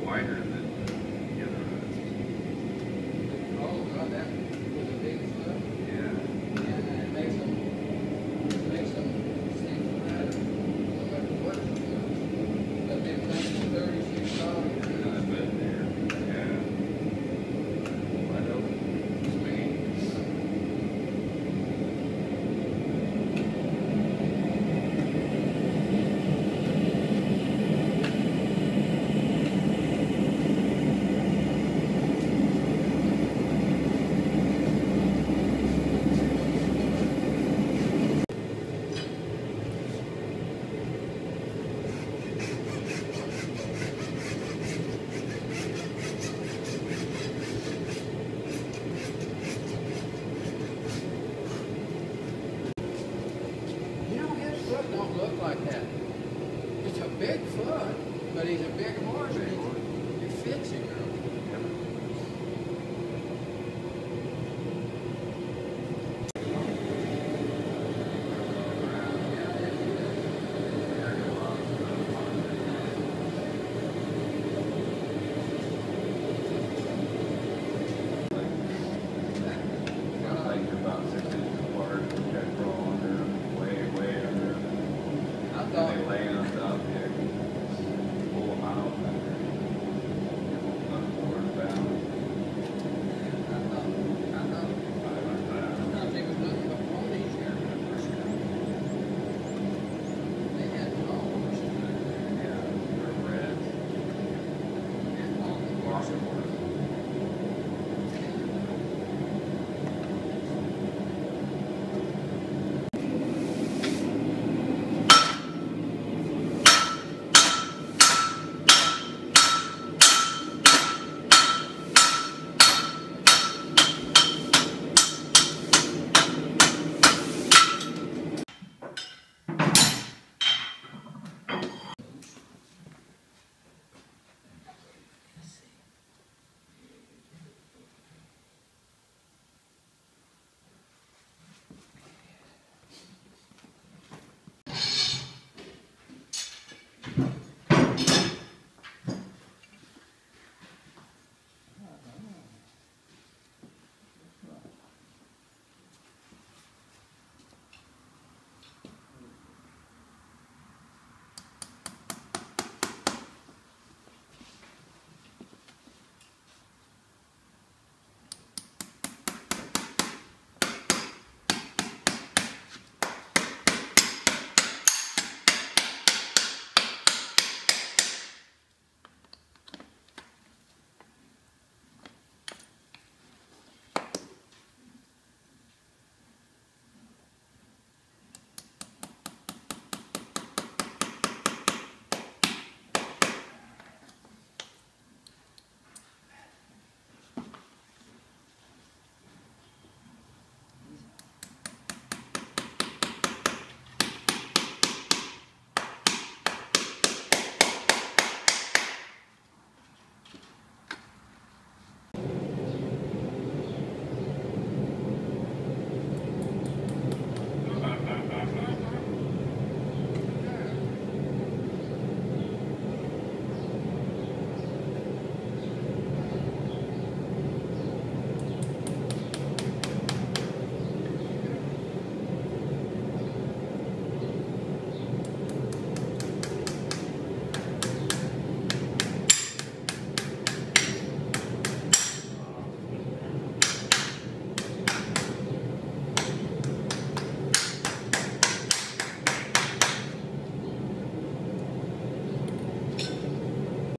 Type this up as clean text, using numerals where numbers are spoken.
wider than the other Oh, God, that was a big foot. Yeah. And it makes them seem better. So much worse. But they've taken $36. I bet there. Yeah. Wide open. Swinging. You know, his foot don't look like that. It's a big foot, but he's a big horse. And it fits him.